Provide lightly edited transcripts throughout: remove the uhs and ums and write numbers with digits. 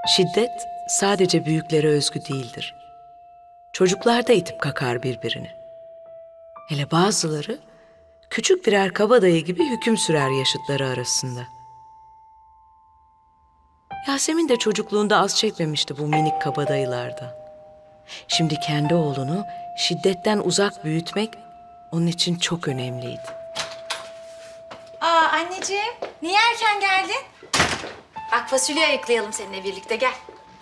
Şiddet sadece büyüklere özgü değildir. Çocuklar da itip kakar birbirini. Hele bazıları küçük birer kabadayı gibi hüküm sürer yaşıtları arasında. Yasemin de çocukluğunda az çekmemişti bu minik kabadayılardan. Şimdi kendi oğlunu şiddetten uzak büyütmek onun için çok önemliydi. Anneciğim, niye erken geldin? Bak fasulye ayıklayalım seninle birlikte, gel.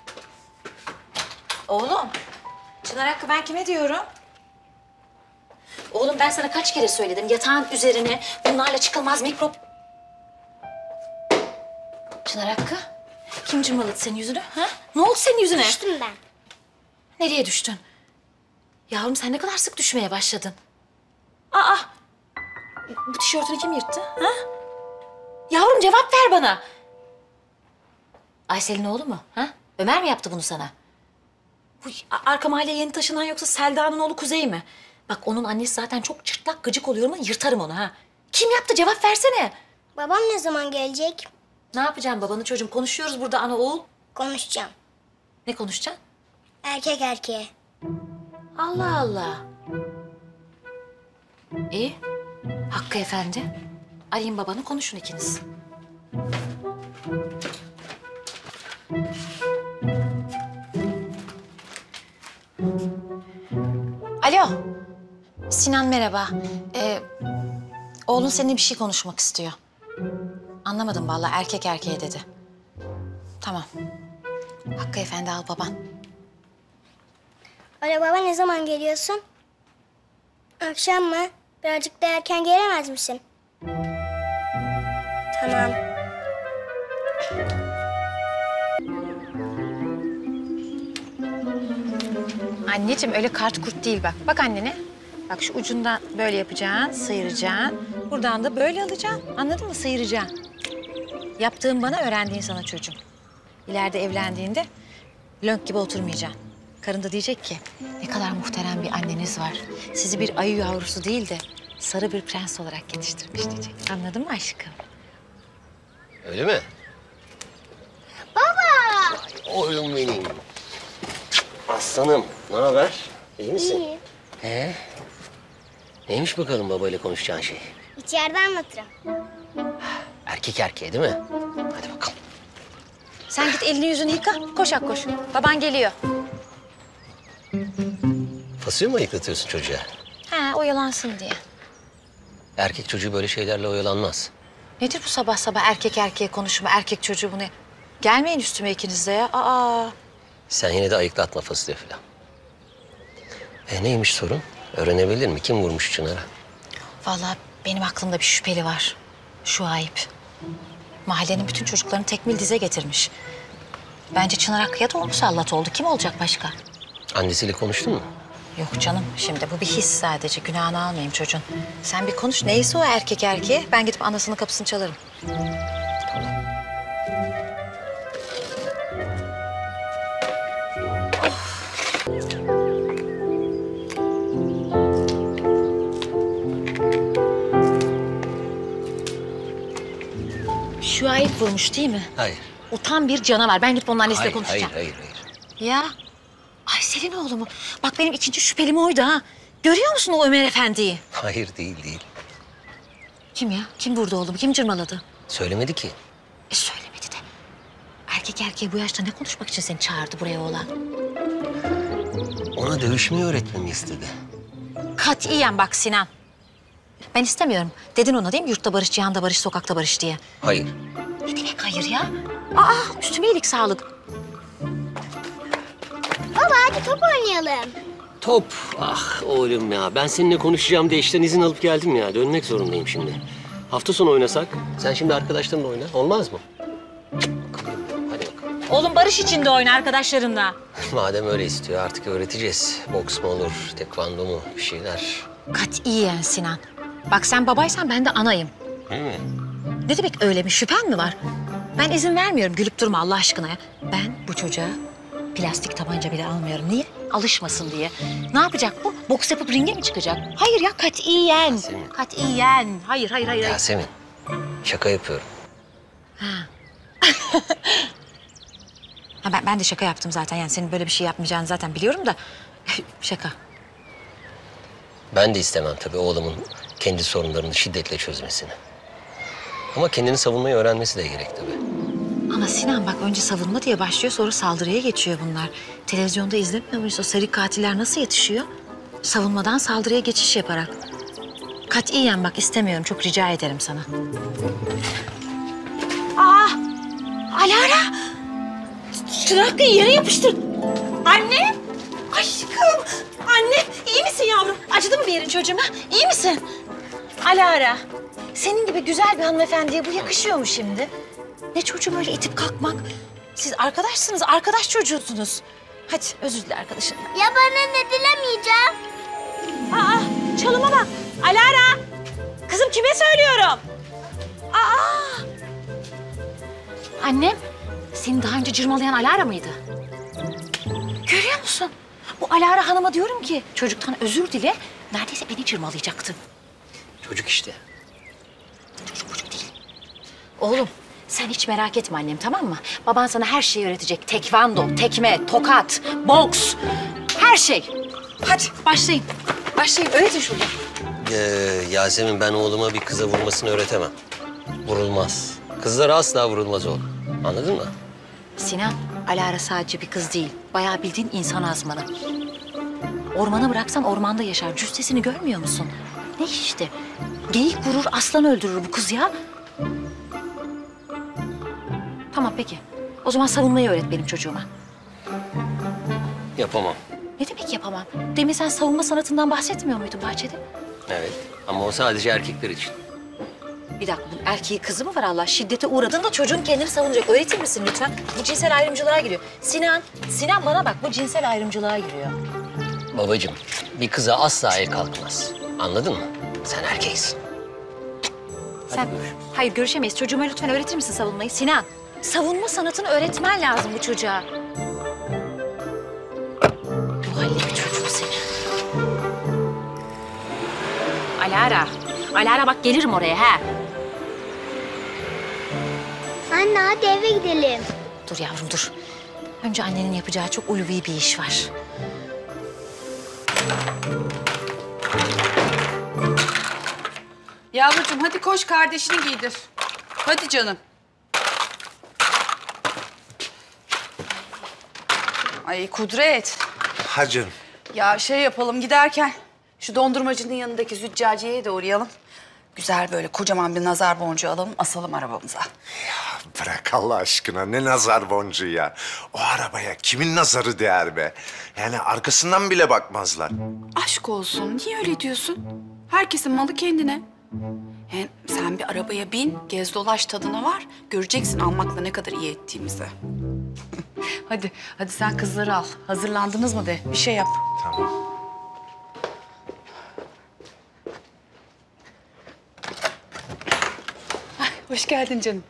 Oğlum, Çınar Hakkı ben kime diyorum? Oğlum ben sana kaç kere söyledim, yatağın üzerine bunlarla çıkılmaz mikrop... Çınar Hakkı, kim cırmaladı senin yüzünü? Ha? Ne oldu senin yüzüne? Düştüm ben. Nereye düştün? Yavrum sen ne kadar sık düşmeye başladın? Bu tişörtünü kim yırttı? Ha? Yavrum cevap ver bana. Aysel'in oğlu mu? Ha? Ömer mi yaptı bunu sana? Bu arka mahalleye yeni taşınan yoksa Selda'nın oğlu Kuzey mi? Bak onun annesi zaten çok çırtlak gıcık oluyor ama yırtarım onu ha. Kim yaptı cevap versene. Babam ne zaman gelecek? Ne yapacağım babanı çocuğum? Konuşuyoruz burada ana oğul. Konuşacağım. Ne konuşacaksın? Erkek erkeğe. Allah Allah. İyi. Hakkı efendi. Arayın babanı konuşun ikiniz. Alo. Sinan merhaba. Oğlun seninle bir şey konuşmak istiyor. Anlamadım vallahi erkek erkeğe dedi. Tamam. Hakkı efendi al baban. Alo baba ne zaman geliyorsun? Akşam mı? Birazcık da erken gelemez misin? Tamam. Anneciğim öyle kart kurt değil bak. Bak annene. Bak şu ucundan böyle yapacaksın, sıyıracaksın. Buradan da böyle alacaksın. Anladın mı? Sıyıracaksın. Yaptığın bana, öğrendiğin sana çocuğum. İleride evlendiğinde lönk gibi oturmayacaksın. Karın da diyecek ki ne kadar muhterem bir anneniz var. Sizi bir ayı yavrusu değil de sarı bir prens olarak yetiştirmiş diyecek. Anladın mı aşkım? Öyle mi? Baba! Oğlum benim. Aslanım, ne haber? İyi misin? İyi. Neymiş bakalım babayla konuşacağın şey? İçeride anlatırım. Erkek erkeğe değil mi? Hadi bakalım. Sen git elini yüzünü yıka, koşak koş. Baban geliyor. Fasulye mi ayıklatıyorsun çocuğa? Ha, oyalansın diye. Erkek çocuğu böyle şeylerle oyalanmaz. Nedir bu sabah sabah erkek erkeğe konuşma, erkek çocuğu bu ne? Gelmeyin üstüme ikiniz de ya. Sen yine de ayıklatma fasulye falan. Neymiş sorun? Öğrenebilir mi? Kim vurmuş Çınar'a? Vallahi benim aklımda bir şüpheli var. Şu Ayıp. Mahallenin bütün çocuklarını tekmil dize getirmiş. Bence Çınar Hakkı'ya da o musallat oldu. Kim olacak başka? Annesiyle konuştun mu? Yok canım, şimdi bu bir his sadece. Günahını almayayım çocuğun. Sen bir konuş. Neyse o erkek erkeğe. Ben gidip anasının kapısını çalarım. Şu Ayıp vurmuş değil mi? Hayır. O tam bir canavar. Ben gidip onun annesiyle Hayır, konuşacağım. hayır. Ya Aysel'in oğlu mu? Bak benim ikinci şüphelim oydu ha. Görüyor musun o Ömer Efendi'yi? Hayır, değil. Kim ya? Kim vurdu oğlumu? Kim cırmaladı? Söylemedi ki. Söylemedi de. Erkek erkeğe bu yaşta ne konuşmak için seni çağırdı buraya oğlan? Ona dövüşmeyi öğretmemi istedi. Katiyen bak Sinan. Ben istemiyorum. Dedin ona değil mi? Yurtta barış, cihanda barış, sokakta barış diye. Hayır. Ne demek hayır ya? Üstüme iyilik sağlık. Baba hadi top oynayalım. Top. Ah oğlum ya. Ben seninle konuşacağım diye işten izin alıp geldim ya. Dönmek zorundayım şimdi. Hafta sonu oynasak. Sen şimdi arkadaşlarınla oyna. Olmaz mı? Hadi bakalım. Oğlum barış içinde oyna arkadaşlarınla. Madem öyle istiyor artık öğreteceğiz. Boks mu olur, tekvando mu bir şeyler. Katiyen Sinan. Bak sen babaysan ben de anayım. Değil mi? Ne demek öyle mi? Şüphen mi var? Ben izin vermiyorum. Gülüp durma Allah aşkına ya. Ben bu çocuğa plastik tabanca bile almıyorum. Niye? Alışmasın diye. Ne yapacak bu? Boks yapıp ringe mi çıkacak? Hayır ya katiyen. Yasemin. Katiyen. Hayır. Yasemin, şaka yapıyorum. Ha Ha, ben de şaka yaptım zaten. Yani senin böyle bir şey yapmayacağını zaten biliyorum da. Şaka. Ben de istemem tabii oğlumun kendi sorunlarını şiddetle çözmesini. Ama kendini savunmayı öğrenmesi de gerek tabii. Ama Sinan bak önce savunma diye başlıyor sonra saldırıya geçiyor bunlar. Televizyonda izlemiyor muyuz? O seri katiller nasıl yetişiyor? Savunmadan saldırıya geçiş yaparak. Katiyen bak istemiyorum. Çok rica ederim sana. Aa! Alara! Çıraklı yere yapıştır. Anne! Aşkım! Anne! iyi misin yavrum? Acıdı mı bir yerin çocuğum ha? İyi misin? Alara! Senin gibi güzel bir hanımefendiye bu yakışıyor mu şimdi? Ne çocuğum öyle itip kalkmak? Siz arkadaşsınız, arkadaş çocuğusunuz. Hadi özür dile arkadaşım. Ya bana ne dilemeyeceğim? Aa, çalıma bak. Alara! Kızım kime söylüyorum? Aa! Annem, seni daha önce cırmalayan Alara mıydı? Görüyor musun? Bu Alara Hanım'a diyorum ki çocuktan özür dile. Neredeyse beni cırmalayacaktı. Çocuk işte. Çocuk değil. Oğlum sen hiç merak etme annem tamam mı? Baban sana her şeyi öğretecek. Tekvando, tekme, tokat, boks, her şey. Hadi başlayın. Başlayın öğretin şurada. Yasemin ben oğluma bir kıza vurmasını öğretemem. Vurulmaz. Kızlara asla vurulmaz oğlum. Anladın mı? Sinan, Alara sadece bir kız değil. Bayağı bildiğin insan azmanı. Ormana bıraksan ormanda yaşar. Cüssesini görmüyor musun? Ne işte? Geyik vurur, aslan öldürür bu kız ya. Tamam peki. O zaman savunmayı öğret benim çocuğuma. Yapamam. Ne demek yapamam? Demin sen savunma sanatından bahsetmiyor muydun bahçede? Evet ama o sadece erkekler için. Bir dakika, bunun erkeği kızı mı var Allah? Şiddete uğradığında çocuğun kendini savunacak. Öğretir misin lütfen? Bu cinsel ayrımcılığa giriyor. Sinan bana bak, bu cinsel ayrımcılığa giriyor. Babacığım bir kıza asla el kalkmaz. Anladın mı? Sen erkeksin. Hayır görüşemeyiz. Çocuğuma lütfen öğretir misin savunmayı? Sinan, savunma sanatını öğretmen lazım bu çocuğa. Bu halde bir çocuğu seni. Alara bak gelirim oraya ha. Anne hadi eve gidelim. Dur yavrum dur. Önce annenin yapacağı çok ulvi bir iş var. Yavrucuğum hadi koş kardeşini giydir. Hadi canım. Ay Kudret. Ha canım. Ya şey yapalım giderken şu dondurmacının yanındaki züccaciyeye de uğrayalım. Güzel böyle kocaman bir nazar boncuğu alalım, asalım arabamıza. Bırak Allah aşkına ne nazar boncuğu ya. O arabaya kimin nazarı değer be? Yani arkasından bile bakmazlar. Aşk olsun, niye öyle diyorsun? Herkesin malı kendine. Hem sen bir arabaya bin, gez dolaş tadına var. Göreceksin almakla ne kadar iyi ettiğimizi. hadi sen kızları al. Hazırlandınız mı de, bir şey yap. Tamam. Hoş geldin canım.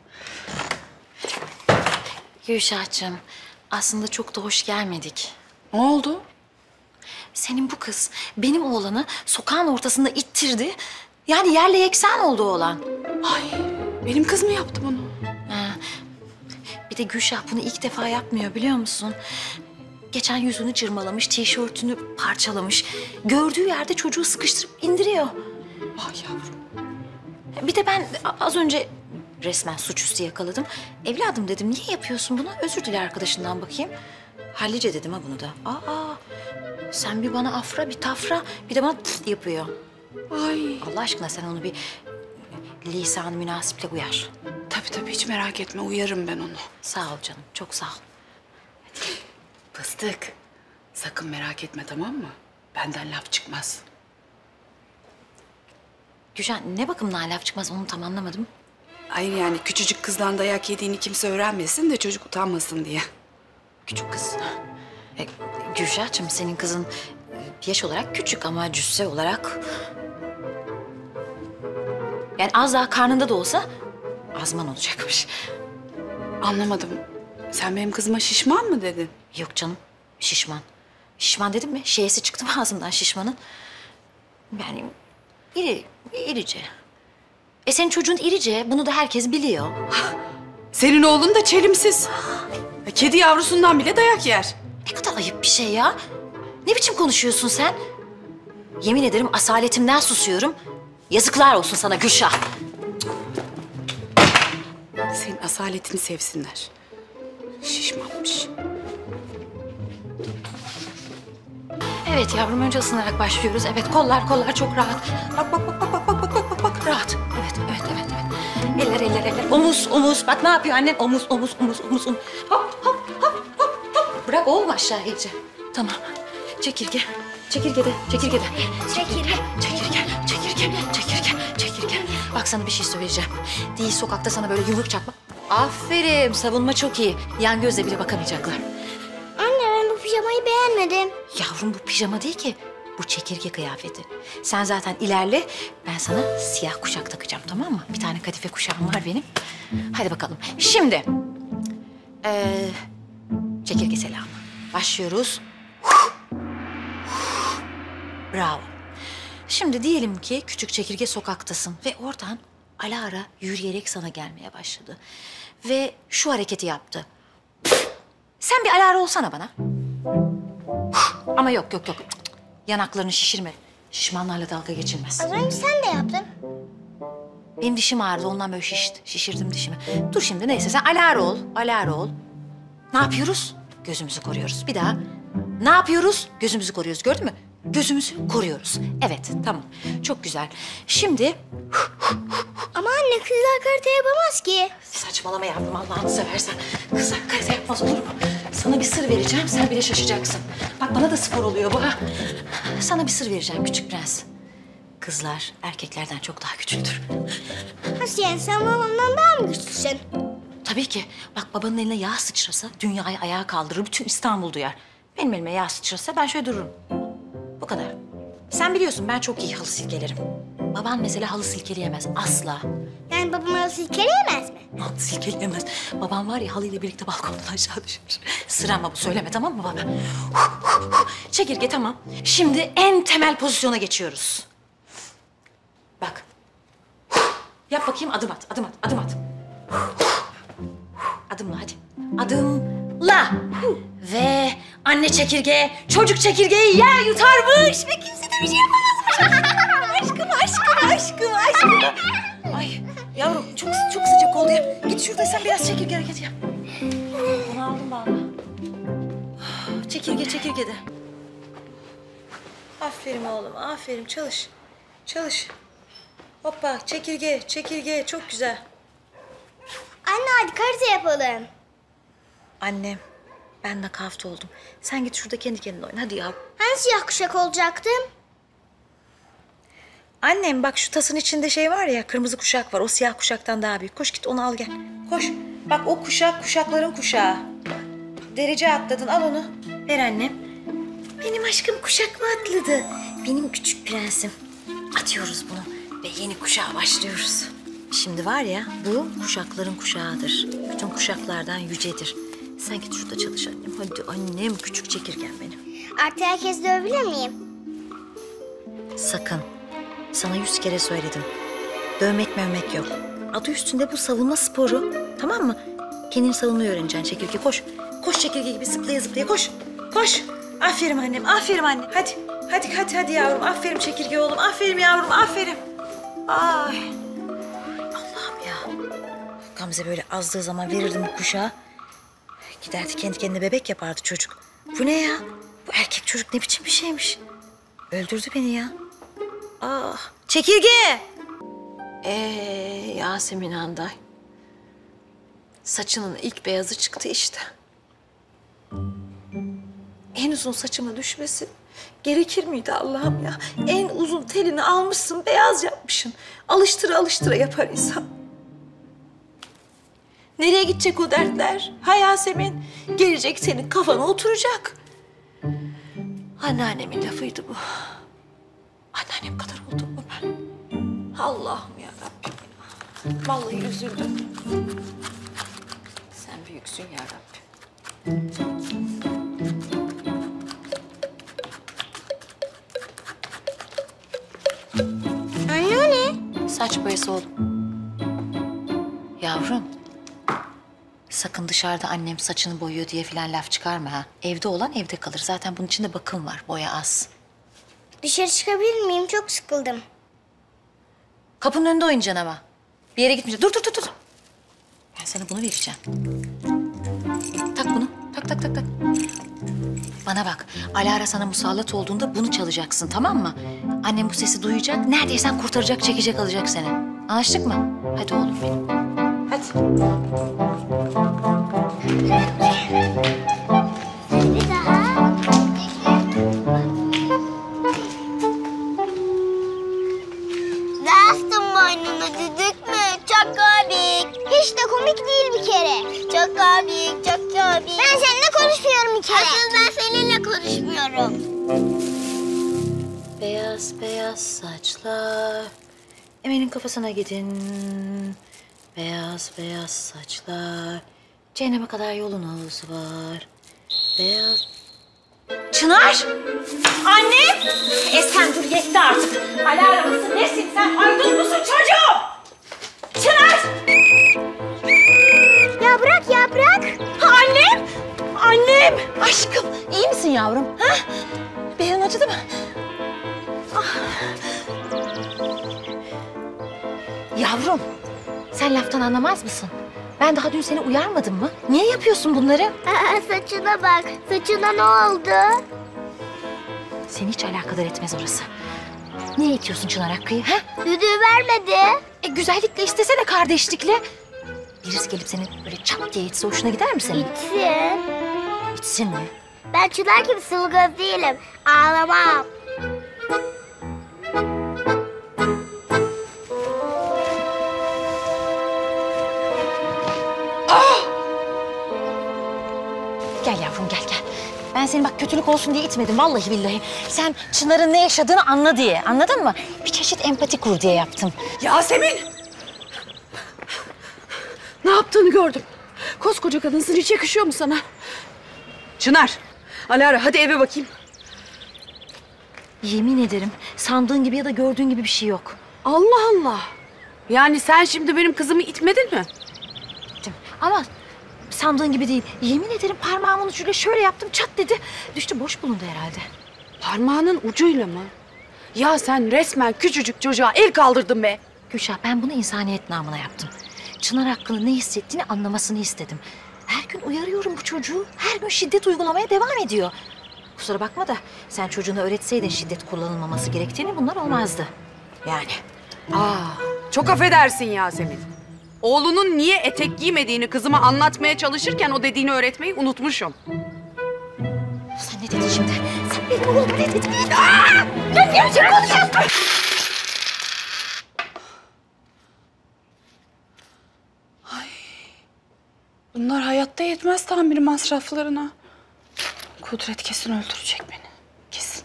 Gülşah'cığım, aslında çok da hoş gelmedik. Ne oldu? Senin bu kız benim oğlanı sokağın ortasında ittirdi. Yani yerle yeksan oldu oğlan. Ay, benim kız mı yaptı bunu? Bir de Gülşah bunu ilk defa yapmıyor biliyor musun? Geçen yüzünü cırmalamış, tişörtünü parçalamış. Gördüğü yerde çocuğu sıkıştırıp indiriyor. Vay yavrum. Bir de ben az önce resmen suçüstü yakaladım. Evladım dedim, niye yapıyorsun bunu? Özür dile arkadaşından bakayım. Hallice dedim ha bunu da. Sen bir bana afra, bir tafra, bir de bana tıt yapıyor. Ay. Allah aşkına sen onu bir lisan-ı münasiple uyar. Tabii hiç merak etme, uyarım ben onu. Sağ ol canım, çok sağ ol. Fıstık, sakın merak etme tamam mı? Benden laf çıkmaz. Gülşen ne bakımdan laf çıkmaz onu tam anlamadım. Hayır yani küçücük kızdan dayak yediğini kimse öğrenmesin de çocuk utanmasın diye. Küçük kız. Gülşah'cığım senin kızın yaş olarak küçük ama cüsse olarak... Yani az daha karnında da olsa azman olacakmış. Anlamadım. Sen benim kızıma şişman mı dedin? Yok canım, şişman. Şişman dedim mi? Şeysi çıktı mı ağzımdan şişmanın? Yani irice. Senin çocuğun irice, bunu da herkes biliyor. Senin oğlun da çelimsiz. Kedi yavrusundan bile dayak yer. Ne kadar ayıp bir şey ya. Ne biçim konuşuyorsun sen? Yemin ederim asaletimden susuyorum. Yazıklar olsun sana Gülşah. Senin asaletini sevsinler. Şişmanmış. Evet yavrum, önce ısınarak başlıyoruz. Evet, kollar çok rahat. Bak rahat. Evet. Eller. Omuz. Bak ne yapıyor annen? Omuz. Hop. Bırak oğlum aşağı iyice. Tamam. Çekirge. Çekirge. Bak sana bir şey söyleyeceğim. Değil sokakta sana böyle yumruk çakma. Aferin, savunma çok iyi. Yan gözle bile bakamayacaklar. Anne ben bu pijamayı beğenmedim. Yavrum bu pijama değil ki. Bu çekirge kıyafeti. Sen zaten ilerle. Ben sana siyah kuşak takacağım, tamam mı? Bir tane kadife kuşağım var benim. Hadi bakalım. Şimdi. Çekirge selamı. Başlıyoruz. Bravo. Şimdi diyelim ki küçük çekirge sokaktasın ve oradan Alara yürüyerek sana gelmeye başladı. Ve şu hareketi yaptı. Sen bir Alara olsana bana. Ama yok. Yanaklarını şişirme. Şişmanlarla dalga geçilmez. Az önce sen de yaptın. Benim dişim ağrıdı, ondan böyle şişirdim dişimi. Dur şimdi, neyse sen Alara ol. Ne yapıyoruz? Gözümüzü koruyoruz. Bir daha. Ne yapıyoruz? Gözümüzü koruyoruz. Gördün mü? Gözümüzü koruyoruz. Evet, tamam. Çok güzel. Şimdi... Ama anne kızlar karate yapamaz ki. Saçmalama yavrum, Allah'ını seversen. Kızlar karate yapmaz olur mu? Sana bir sır vereceğim, sen bile şaşacaksın. Bak bana da spor oluyor bu ha. Sana bir sır vereceğim küçük prens. Kızlar erkeklerden çok daha güçlüdür. Nasıl yani, sen babamdan daha mı güçlüsün? Tabii ki. Bak babanın eline yağ sıçrasa dünyayı ayağa kaldırır, bütün İstanbul duyar. Benim elime yağ sıçrasa ben şöyle dururum. Bu kadar. Sen biliyorsun ben çok iyi halı silkelerim. Baban mesela halı silkeleyemez asla. Yani babam halı silkeleyemez mi? Halı silkeleyemez. Babam var ya halıyla birlikte balkondan aşağı düşür. Sıranma bu, söyleme tamam mı baba? Çekirge tamam. Şimdi en temel pozisyona geçiyoruz. Bak. Yap bakayım, adım at. Adımla hadi. Adımla. Ve anne çekirge, çocuk çekirgeyi yer yutarmış ve kimse de bir şey yapamazmış. aşkım. Ay yavrum çok sıcak oldu ya. Git şurada sen biraz çekirge hareketi yap. Onu aldım valla. Çekirge de. Aferin oğlum, aferin. Çalış. Hoppa, çekirge. Çok güzel. Anne hadi karate yapalım. Annem, ben nakavt oldum. Sen git şurada kendi kendine oyna. Hadi yavrum. Hani siyah kuşak olacaktım? Annem bak şu tasın içinde şey var ya, kırmızı kuşak var. O siyah kuşaktan daha büyük. Koş git onu al gel. Koş. Bak o kuşak kuşakların kuşağı. Derece atladın, al onu. Ver annem. Benim aşkım kuşak mı atladı? Benim küçük prensim. Atıyoruz bunu ve yeni kuşağa başlıyoruz. Şimdi var ya, bu kuşakların kuşağıdır. Bütün kuşaklardan yücedir. Sen git şurada çalış annem. Hadi annem, küçük çekirgen benim. Artık herkes dövebilir miyim? Sakın. Sana 100 kere söyledim. Dövmek mövmek yok. Adı üstünde bu savunma sporu. Tamam mı? Kendini savunmayı öğreneceksin çekirge. Koş. Koş çekirge gibi zıplaya koş. Koş. Aferin annem. Hadi yavrum. Aferin çekirge oğlum. Aferin yavrum. Aferin. Ay. Allah'ım ya. Gamze böyle azdığı zaman verirdim bu kuşağı. Giderdi kendi kendine bebek yapardı çocuk. Bu ne ya? Bu erkek çocuk ne biçim bir şeymiş? Öldürdü beni ya. Ah, çekirge! Yasemin Handay. Saçının ilk beyazı çıktı işte. En uzun saçıma düşmesi gerekir miydi Allah'ım ya? En uzun telini almışsın, beyaz yapmışsın. Alıştıra yapar insan. Nereye gidecek o dertler? Ha Yasemin? Gelecek senin kafana oturacak. Anneannemin lafıydı bu. Anneannem kadar oldum mu ben? Allah'ım ya Rabbim. Vallahi üzüldüm. Sen büyüksün ya Rabbim. Anne o ne? Saç boyası oğlum. Yavrum. sakın dışarıda annem saçını boyuyor diye falan laf çıkarma ha. Evde olan evde kalır. Zaten bunun içinde bakım var, boya az. Dışarı çıkabilir miyim? Çok sıkıldım. Kapının önünde oynayacaksın ama. Bir yere gitmeyeceksin. Dur. Ben sana bunu vereceğim. Tak bunu. Tak. Bana bak. Alara sana musallat olduğunda bunu çalacaksın, tamam mı? Annem bu sesi duyacak. Neredeyse kurtaracak, çekecek, alacak seni. Anlaştık mı? Hadi oğlum benim. Hadi. Bir daha. Bastım boynunu düdük mü? Çok komik. Hiç de komik değil bir kere. Çok komik, çok komik. Ben seninle konuşmuyorum bir kere. Asıl ben seninle konuşmuyorum. Beyaz saçlar. Emel'in kafasına gidin. Beyaz saçlar. Cehenneme kadar yolunuz var. Beyaz... Çınar! Annem! Sen dur, yetti artık. Alara mısın, nesin sen? Aydın mısın çocuğum? Çınar! Ya bırak. Annem! Aşkım, iyi misin yavrum? Ha? Beyin acıdı mı? Yavrum, sen laftan anlamaz mısın? Ben daha dün seni uyarmadım mı? Niye yapıyorsun bunları? Saçına bak. Saçına ne oldu? Seni hiç alakadar etmez orası. Niye itiyorsun Çınar Hakkı'yı, ha? Düdüğü vermedi. Güzellikle istesene, kardeşlikle. Birisi gelip seni böyle çat diye itse hoşuna gider mi senin? Gitsin. İtsin mi? Ben Çınar gibi sıvı göz değilim. Ağlamam. Gel yavrum, gel. Ben seni bak kötülük olsun diye itmedim vallahi billahi. Sen Çınar'ın ne yaşadığını anla diye, anladın mı? Bir çeşit empati kur diye yaptım. Yasemin! Ne yaptığını gördüm. Koskoca kadınsın, hiç yakışıyor mu sana? Çınar, Alara hadi eve bakayım. Yemin ederim sandığın gibi ya da gördüğün gibi bir şey yok. Allah Allah! Yani sen şimdi benim kızımı itmedin mi? Gittim. Ama sandığın gibi değil. Yemin ederim parmağımın ucuyla şöyle yaptım, çat dedi. Düştü, boş bulundu herhalde. Parmağının ucuyla mı? Ya sen resmen küçücük çocuğa el kaldırdın be. Gülşah, ben bunu insaniyet namına yaptım. Çınar hakkında ne hissettiğini anlamasını istedim. Her gün uyarıyorum bu çocuğu. Her gün şiddet uygulamaya devam ediyor. Kusura bakma da sen çocuğuna öğretseydin şiddet kullanılmaması gerektiğini bunlar olmazdı. Yani. Çok affedersin Yasemin. Oğlunun niye etek giymediğini kızıma anlatmaya çalışırken o dediğini öğretmeyi unutmuşum. Sen ne dedin şimdi? Sen benim oğluma ne dedin? Ben gerçek konuşuyorsun. Bunlar hayatta yetmez tamir masraflarına. Kudret kesin öldürecek beni. Kesin.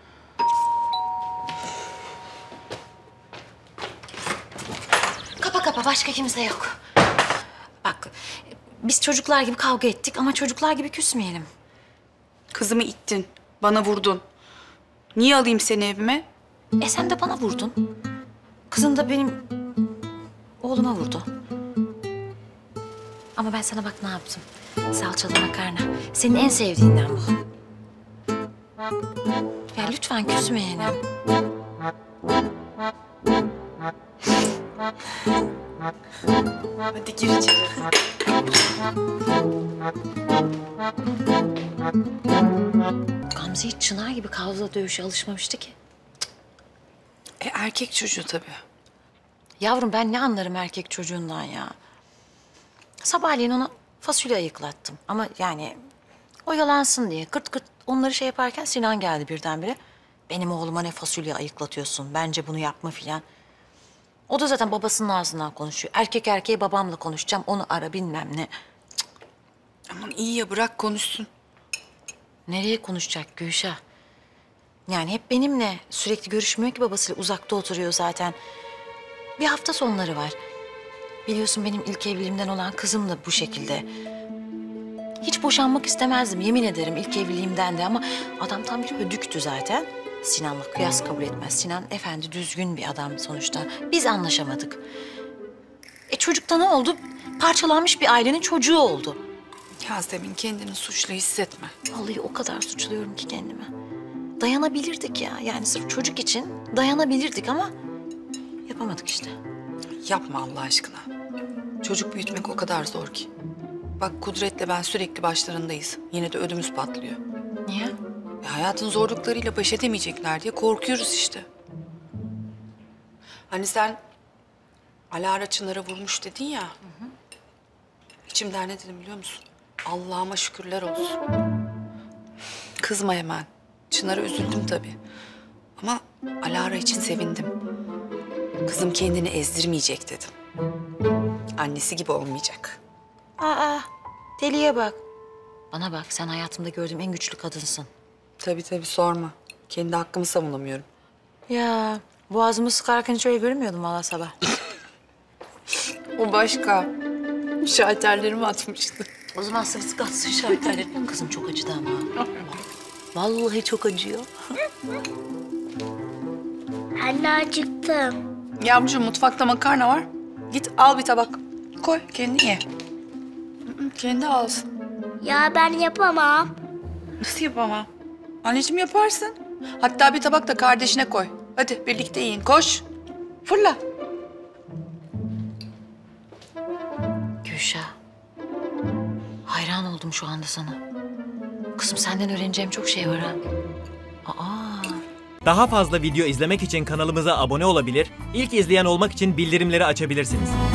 Kapa, başka kimse yok. Bak, biz çocuklar gibi kavga ettik ama çocuklar gibi küsmeyelim. Kızımı ittin, bana vurdun. Niye alayım seni evime? Sen de bana vurdun. Kızın da benim oğluma vurdu. Ama ben sana bak ne yaptım. Salçalı makarna. Senin en sevdiğinden bu. Ya lütfen küsmeyelim. Hadi gir içeri. Gamze hiç Çınar gibi kavga dövüşe alışmamıştı ki. Erkek çocuğu tabii. Yavrum ben ne anlarım erkek çocuğundan ya. Sabahleyin ona fasulye ayıklattım. Ama yani oyalansın diye kırt kırt onları şey yaparken Sinan geldi birdenbire. Benim oğluma ne fasulye ayıklatıyorsun, bence bunu yapma filan. O da zaten babasının ağzından konuşuyor. Erkek erkeğe babamla konuşacağım, onu ara bilmem ne. Aman iyi ya, bırak konuşsun. Nereye konuşacak Gülşah? Yani hep benimle. Sürekli görüşmüyor ki babasıyla. Uzakta oturuyor zaten. Bir hafta sonları var. Biliyorsun benim ilk evliliğimden olan kızım da bu şekilde. Hiç boşanmak istemezdim yemin ederim ilk evliliğimden de ama adam tam bir ödüktü zaten. Sinan'la kıyas kabul etmez. Sinan efendi düzgün bir adam sonuçta. Biz anlaşamadık. çocukta ne oldu? Parçalanmış bir ailenin çocuğu oldu. Yasemin kendini suçlu hissetme. Vallahi o kadar suçluyorum ki kendimi. Dayanabilirdik ya. Yani sırf çocuk için dayanabilirdik ama yapamadık işte. Yapma Allah aşkına. Çocuk büyütmek o kadar zor ki. Bak Kudret'le ben sürekli başlarındayız. Yine de ödümüz patlıyor. Niye? Hayatın zorluklarıyla baş edemeyecekler diye korkuyoruz işte. Hani sen Alara Çınar'a vurmuş dedin ya. İçimden ne dedim biliyor musun? Allah'ıma şükürler olsun. Kızma hemen. Çınar'a üzüldüm tabii. Ama Alara için sevindim. Kızım kendini ezdirmeyecek dedim. Annesi gibi olmayacak. Aa, deliye bak. Bana bak, sen hayatımda gördüğüm en güçlü kadınsın. Tabii sorma. Kendi hakkımı savunamıyorum. Ya boğazımı sıkarken hiç öyle görünmüyordum valla sabah. O başka. Şalterlerimi atmıştı. O zaman sık sık atsın şarkıları. Kızım çok acıdı ama. Vallahi çok acıyor. Anne acıktım. Yavrucuğum mutfakta makarna var. Git al bir tabak. Koy kendin ye. Kendi alsın. Ya ben yapamam. Nasıl yapamam? Anneciğim yaparsın. Hatta bir tabak da kardeşine koy. Hadi birlikte yiyin. Koş. Fırla. Gülşah. Hayran oldum şu anda sana. Kızım senden öğreneceğim çok şey var ha. Aa. Daha fazla video izlemek için kanalımıza abone olabilir, ilk izleyen olmak için bildirimleri açabilirsiniz.